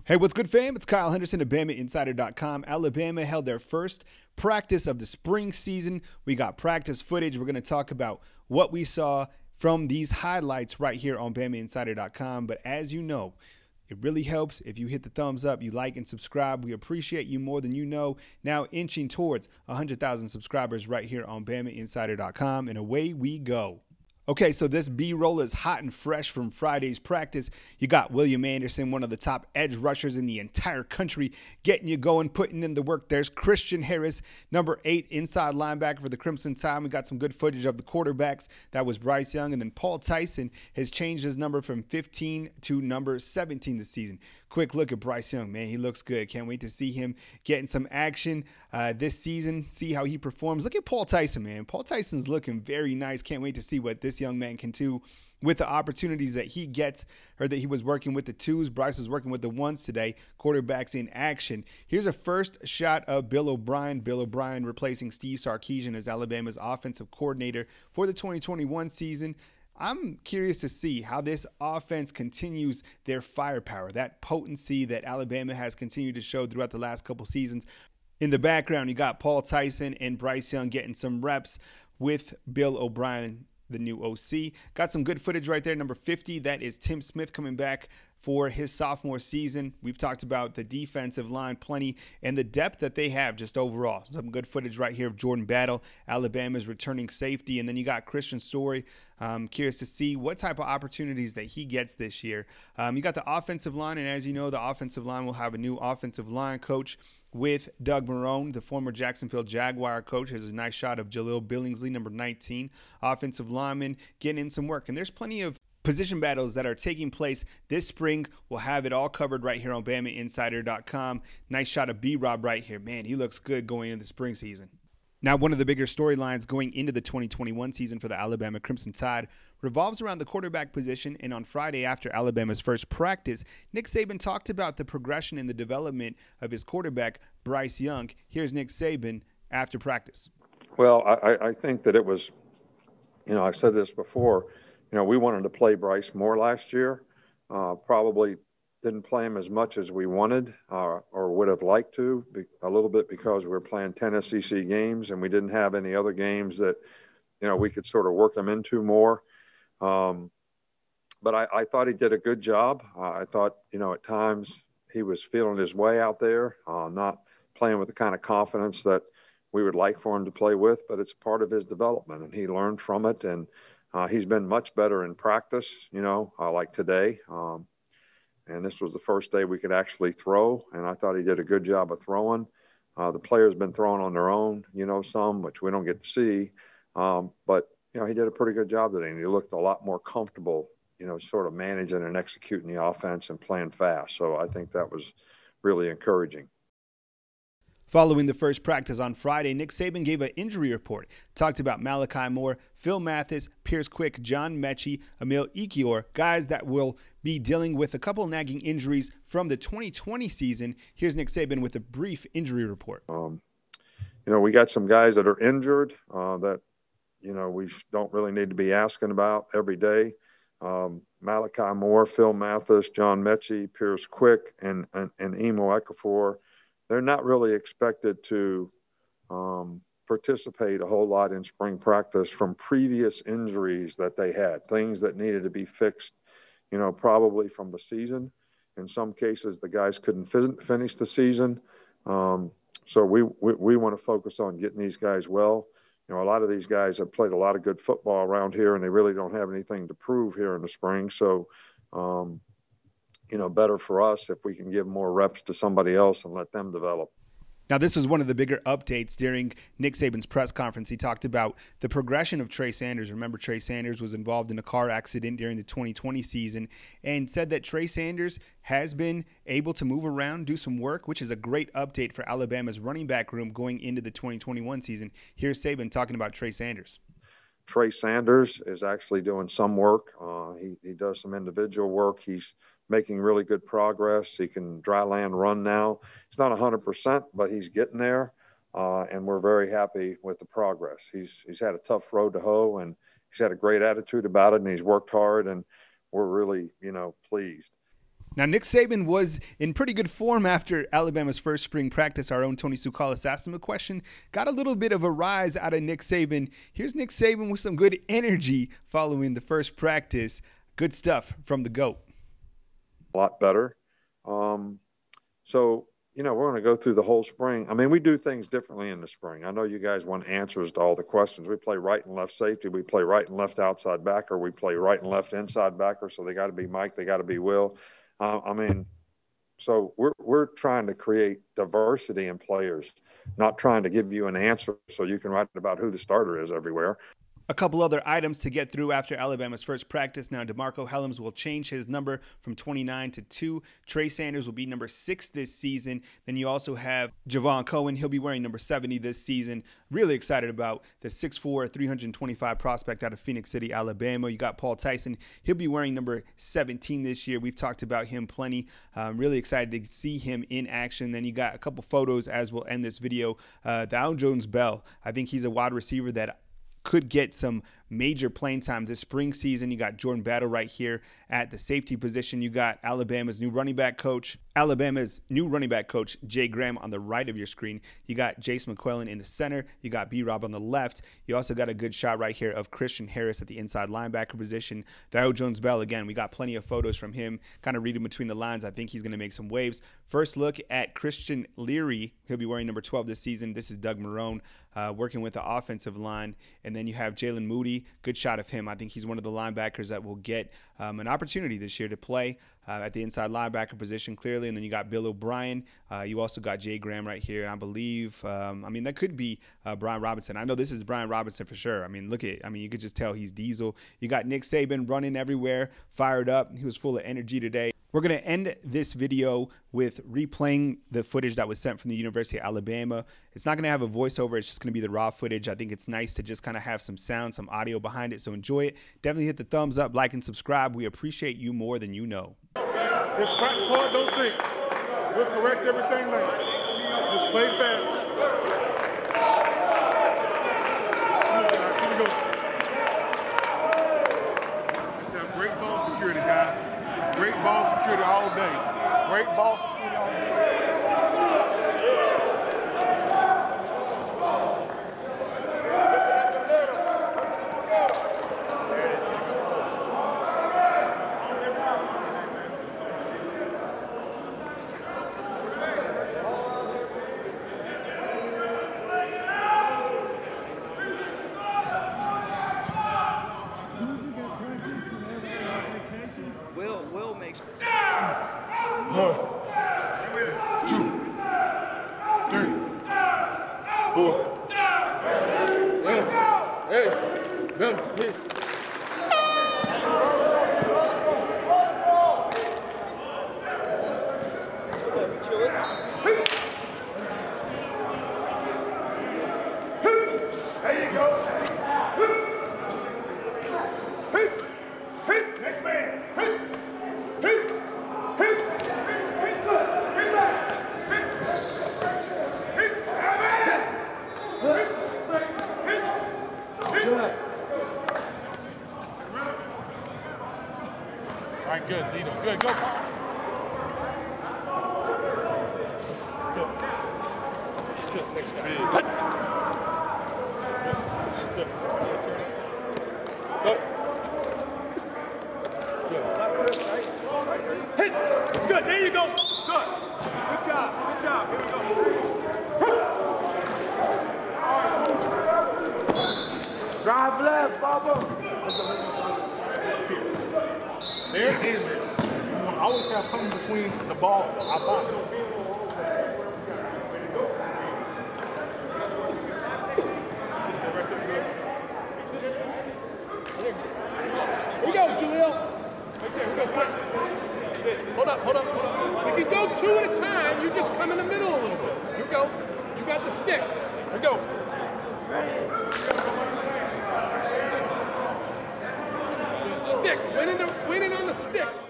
Hey, what's good, fam? It's Kyle Henderson of BamaInsider.com. Alabama held their first practice of the spring season. We got practice footage. We're going to talk about what we saw from these highlights right here on BamaInsider.com. But as you know, it really helps if you hit the thumbs up, you like and subscribe. We appreciate you more than you know. Now inching towards 100,000 subscribers right here on BamaInsider.com. And away we go. Okay, so this B-roll is hot and fresh from Friday's practice. You got William Anderson, one of the top edge rushers in the entire country, getting you going, putting in the work. There's Christian Harris, number 8 inside linebacker for the Crimson Tide. We got some good footage of the quarterbacks. That was Bryce Young. And then Paul Tyson has changed his number from 15 to number 17 this season. Quick look at Bryce Young, man. He looks good. Can't wait to see him getting some action this season, see how he performs. Look at Paul Tyson, man. Paul Tyson's looking very nice. Can't wait to see what this young man can do with the opportunities that he gets. Heard that he was working with the twos. Bryce was working with the ones today. Quarterbacks in action. Here's a first shot of Bill O'Brien. Bill O'Brien replacing Steve Sarkisian as Alabama's offensive coordinator for the 2021 season. I'm curious to see how this offense continues their firepower, that potency that Alabama has continued to show throughout the last couple seasons. In the background, you got Paul Tyson and Bryce Young getting some reps with Bill O'Brien, the new OC. Got some good footage right there. Number 50, that is Tim Smith coming back for his sophomore season. We've talked about the defensive line plenty and the depth that they have just overall. Some good footage right here of Jordan Battle, Alabama's returning safety. And then you got Christian Story. Curious to see what type of opportunities that he gets this year. You got the offensive line, and as you know, the offensive line will have a new offensive line coach with Doug Marrone, the former Jacksonville Jaguar coach. Has a nice shot of Jaleel Billingsley, number 19, offensive lineman, getting in some work. And there's plenty of position battles that are taking place this spring. We'll have it all covered right here on BamaInsider.com. Nice shot of B-Rob right here. Man, he looks good going into the spring season. Now, one of the bigger storylines going into the 2021 season for the Alabama Crimson Tide revolves around the quarterback position, and on Friday after Alabama's first practice, Nick Saban talked about the progression in the development of his quarterback, Bryce Young. Here's Nick Saban after practice. Well, I think that it was, I've said this before, we wanted to play Bryce more last year, probably didn't play him as much as we wanted or would have liked to, a little bit because we were playing 10 SEC games and we didn't have any other games that, we could sort of work him into more. But I thought he did a good job. I thought, at times he was feeling his way out there, not playing with the kind of confidence that we would like for him to play with, but it's part of his development and he learned from it. And he's been much better in practice, like today. And this was the first day we could actually throw, and I thought he did a good job of throwing. The players been throwing on their own, some, which we don't get to see. But, he did a pretty good job today, and he looked a lot more comfortable, sort of managing and executing the offense and playing fast. So I think that was really encouraging. Following the first practice on Friday, Nick Saban gave an injury report. Talked about Malachi Moore, Phil Mathis, Pierce Quick, John Mechie, Emil Ekiyor, guys that will be dealing with a couple nagging injuries from the 2020 season. Here's Nick Saban with a brief injury report. We got some guys that are injured that, we don't really need to be asking about every day. Malachi Moore, Phil Mathis, John Mechie, Pierce Quick, and Emil Ekiyor. They're not really expected to participate a whole lot in spring practice from previous injuries that they had, things that needed to be fixed, probably from the season. In some cases, the guys couldn't finish the season. So we want to focus on getting these guys well. A lot of these guys have played a lot of good football around here, and they really don't have anything to prove here in the spring. So, better for us if we can give more reps to somebody else and let them develop. Now, this was one of the bigger updates during Nick Saban's press conference. He talked about the progression of Trey Sanders. Remember, Trey Sanders was involved in a car accident during the 2020 season and said that Trey Sanders has been able to move around, do some work, which is a great update for Alabama's running back room going into the 2021 season. Here's Saban talking about Trey Sanders. Trey Sanders is actually doing some work. He does some individual work. He's making really good progress. He can dry land run now. He's not 100%, but he's getting there, and we're very happy with the progress. He's had a tough road to hoe, and he's had a great attitude about it, and he's worked hard, and we're really, pleased. Now, Nick Saban was in pretty good form after Alabama's first spring practice. Our own Tony Tsoukalas asked him a question. Got a little bit of a rise out of Nick Saban. Here's Nick Saban with some good energy following the first practice. Good stuff from the GOAT. A lot better. So, we're going to go through the whole spring. I mean, we do things differently in the spring. I know you guys want answers to all the questions. We play right and left safety. We play right and left outside backer. We play right and left inside backer. So they got to be Mike. They got to be Will. So we're trying to create diversity in players, not trying to give you an answer so you can write about who the starter is everywhere. A couple other items to get through after Alabama's first practice. Now, DeMarco Hellams will change his number from 29 to 2. Trey Sanders will be number 6 this season. Then you also have Javon Cohen. He'll be wearing number 70 this season. Really excited about the 6'4", 325 prospect out of Phoenix City, Alabama. You got Paul Tyson. He'll be wearing number 17 this year. We've talked about him plenty. Really excited to see him in action. Then you got a couple photos as we'll end this video. Thao Jones-Bell. I think he's a wide receiver that could get some major playing time this spring season. You got Jordan Battle right here at the safety position. You got Alabama's new running back coach, Jay Graham, on the right of your screen. You got Jace McClellan in the center. You got B-Rob on the left. You also got a good shot right here of Christian Harris at the inside linebacker position. Thao Jones-Bell, again, we got plenty of photos from him. Kind of reading between the lines. I think he's going to make some waves. First look at Christian Leary. He'll be wearing number 12 this season. This is Doug Marrone working with the offensive line. And then you have Jalen Moody. Good shot of him. I think he's one of the linebackers that will get an opportunity this year to play at the inside linebacker position, clearly. And then you got Bill O'Brien. You also got Jay Graham right here. I believe, that could be Brian Robinson. I know this is Brian Robinson for sure. You could just tell he's diesel. You got Nick Saban running everywhere, fired up. He was full of energy today. We're going to end this video with replaying the footage that was sent from the University of Alabama. It's not going to have a voiceover. It's just going to be the raw footage. I think it's nice to just kind of have some sound, some audio behind it. So enjoy it. Definitely hit the thumbs up, like, and subscribe. We appreciate you more than you know. Just practice hard, don't think. We'll correct everything later. Just play fast. Here we go. Let's have great ball security, guys. Great ball security all day. Great ball security all day. Will makes 1, 2, 3, 4. Hey, Bill, hey. There you go. Next man. All right, good, Dino. Good, go, Paul. Good. Good, next guy. Good. Good. Good. Hit. Good, there you go. Good. Good job. Good job. Here we go. Drive left, Bubba. There it is. You want to always have something between the ball and our body. Here we go, Julio. Right there, we go. Hold up. If you go 2 at a time, you just come in the middle a little bit. Here we go. You got the stick. Here we go. Stick. Win in on the stick.